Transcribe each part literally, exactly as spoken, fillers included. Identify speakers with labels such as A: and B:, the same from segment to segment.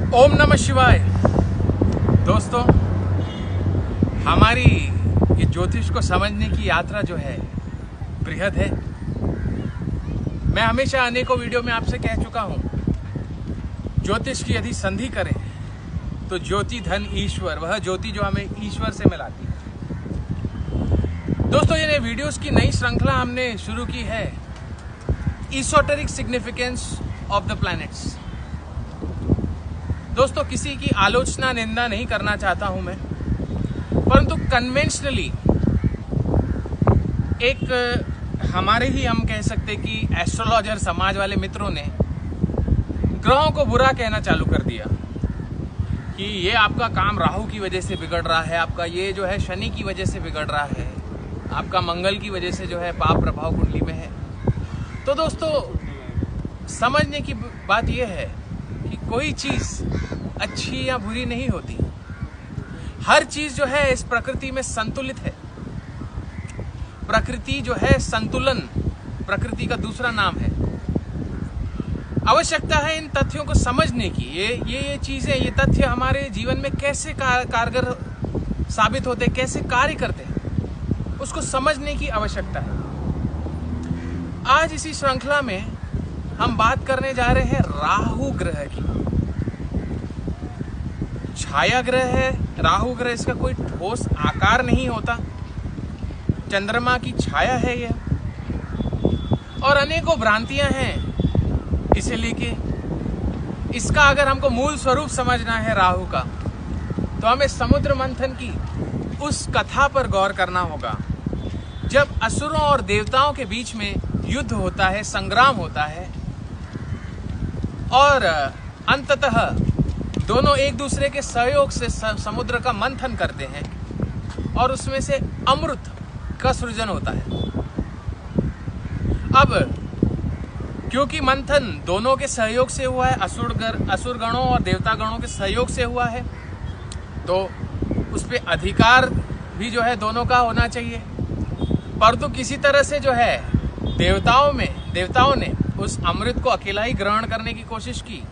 A: ओम नमः शिवाय। दोस्तों, हमारी ये ज्योतिष को समझने की यात्रा जो है बृहद है। मैं हमेशा अनेकों वीडियो में आपसे कह चुका हूं, ज्योतिष की यदि संधि करें तो ज्योति धन ईश्वर, वह ज्योति जो हमें ईश्वर से मिलाती है। दोस्तों, ये वीडियोस की नई श्रृंखला हमने शुरू की है, esoteric significance of the planets. दोस्तों, किसी की आलोचना निंदा नहीं करना चाहता हूं मैं, परंतु कन्वेंशनली एक हमारे ही हम कह सकते कि एस्ट्रोलॉजर समाज वाले मित्रों ने ग्रहों को बुरा कहना चालू कर दिया कि ये आपका काम राहु की वजह से बिगड़ रहा है, आपका ये जो है शनि की वजह से बिगड़ रहा है, आपका मंगल की वजह से जो है पाप प्रभाव कुंडली में है। तो दोस्तों, समझने की बात यह है कि कोई चीज अच्छी या बुरी नहीं होती। हर चीज जो है इस प्रकृति में संतुलित है। प्रकृति जो है संतुलन, प्रकृति का दूसरा नाम है। आवश्यकता है इन तथ्यों को समझने की। ये ये ये चीजें, ये तथ्य हमारे जीवन में कैसे कार, कारगर साबित होते, कैसे कार्य करते हैं, उसको समझने की आवश्यकता है। आज इसी श्रृंखला में हम बात करने जा रहे हैं राहु ग्रह की। छाया ग्रह है राहु ग्रह, इसका कोई ठोस आकार नहीं होता, चंद्रमा की छाया है यह, और अनेकों भ्रांतियां हैं इसे लेके। इसका अगर हमको मूल स्वरूप समझना है राहु का, तो हमें समुद्र मंथन की उस कथा पर गौर करना होगा जब असुरों और देवताओं के बीच में युद्ध होता है, संग्राम होता है, और अंततः दोनों एक दूसरे के सहयोग से समुद्र का मंथन करते हैं और उसमें से अमृत का सृजन होता है। अब क्योंकि मंथन दोनों के सहयोग से हुआ है, असुर असुर गणों और देवता गणों के सहयोग से हुआ है, तो उस पे अधिकार भी जो है दोनों का होना चाहिए। परंतु किसी तरह से जो है देवताओं में देवताओं ने उस अमृत को अकेला ही ग्रहण करने की कोशिश की,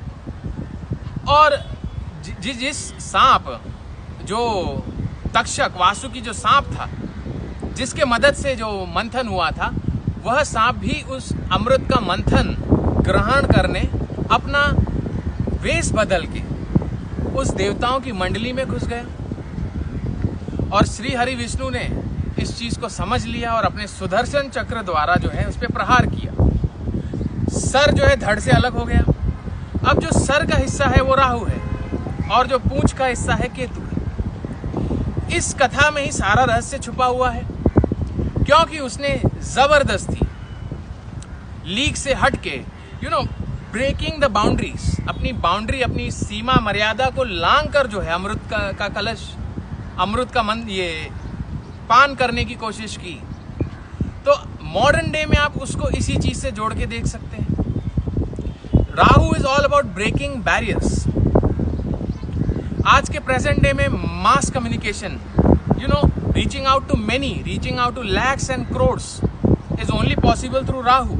A: और जि, जिस सांप, जो तक्षक वासुकी जो सांप था, जिसके मदद से जो मंथन हुआ था, वह सांप भी उस अमृत का मंथन ग्रहण करने अपना वेश बदल के उस देवताओं की मंडली में घुस गया। और श्री हरि विष्णु ने इस चीज को समझ लिया और अपने सुदर्शन चक्र द्वारा जो है उस पर प्रहार किया। सर जो है धड़ से अलग हो गया। अब जो सर का हिस्सा है वो राहु है और जो पूंछ का हिस्सा है केतु है। इस कथा में ही सारा रहस्य छुपा हुआ है, क्योंकि उसने जबरदस्ती लीग से हटके, you know, breaking the boundaries, अपनी बाउंड्री, अपनी सीमा मर्यादा को लांग कर जो है अमृत का, का कलश, अमृत का मन ये पान करने की कोशिश की। तो मॉडर्न डे में आप उसको इसी चीज से जोड़ के देख सकते हैं। Rahu is all about breaking barriers. आज के प्रेजेंट डे में mass communication, you know, reaching out to many, reaching out to lakhs and crores is only possible through Rahu.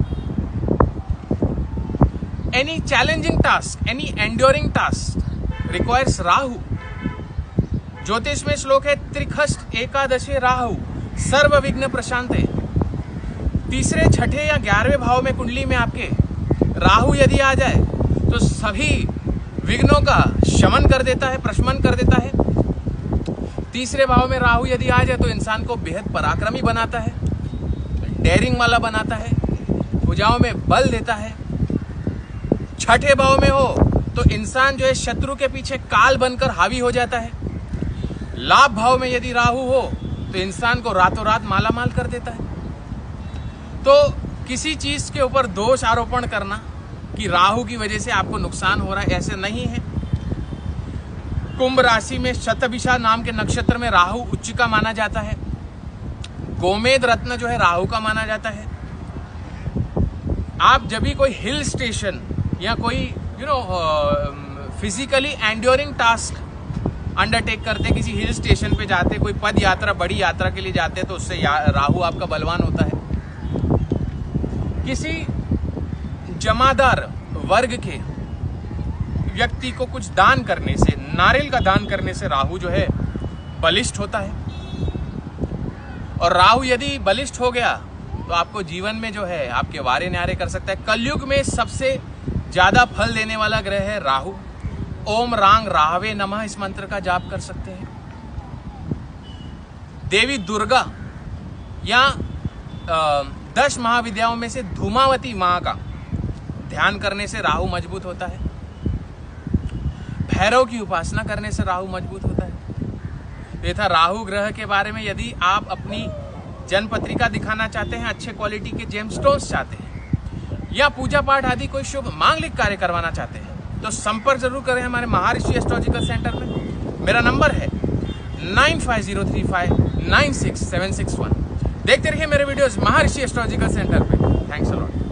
A: Any challenging task, any enduring task requires Rahu. ज्योतिष में श्लोक है, त्रिखष्ट एकादशे राहु सर्व विघ्न प्रशांते। तीसरे, छठे या ग्यारहवें भाव में कुंडली में आपके राहु यदि आ जाए तो सभी विघ्नों का शमन कर देता है, प्रशमन कर देता है। तीसरे भाव में राहु यदि आ जाए तो इंसान को बेहद पराक्रमी बनाता है, डेयरिंग वाला बनाता है, भुजाओं में बल देता है। छठे भाव में हो तो इंसान जो है शत्रु के पीछे काल बनकर हावी हो जाता है। लाभ भाव में यदि राहु हो तो इंसान को रातों रात माला माल कर देता है। तो किसी चीज के ऊपर दोष आरोपण करना कि राहु की वजह से आपको नुकसान हो रहा है, ऐसे नहीं है। कुंभ राशि में शतभिषा नाम के नक्षत्र में राहु उच्च का माना जाता है। गोमेद रत्न जो है राहु का माना जाता है। आप जब भी कोई हिल स्टेशन या कोई you know physically enduring task undertake करते, किसी हिल स्टेशन पे जाते, कोई पद यात्रा, बड़ी यात्रा के लिए जाते, तो उससे राहु आपका बलवान होता है। किसी जमादार वर्ग के व्यक्ति को कुछ दान करने से, नारियल का दान करने से राहु जो है बलिष्ठ होता है। और राहु यदि बलिष्ठ हो गया तो आपको जीवन में जो है आपके वारे न्यारे कर सकता है। कलयुग में सबसे ज्यादा फल देने वाला ग्रह है राहु। ओम रांग राहवे नमः इस मंत्र का जाप कर सकते हैं। देवी दुर्गा या आ, दस महाविद्याओं में से धूमावती माँ का ध्यान करने से राहु मजबूत होता है। भैरव की उपासना करने से राहु मजबूत होता है। ये था राहु ग्रह के बारे में। यदि आप अपनी जन्म पत्रिका दिखाना चाहते हैं, अच्छे क्वालिटी के जेमस्टोन्स चाहते हैं या पूजा पाठ आदि कोई शुभ मांगलिक कार्य करवाना चाहते हैं तो संपर्क जरूर करें हमारे महर्षि एस्ट्रोलॉजिकल सेंटर में। मेरा नंबर है nine five zero three five nine six seven six one. देखते रहिए मेरे वीडियोस महर्षि एस्ट्रोलॉजिकल सेंटर पे। Thanks a lot.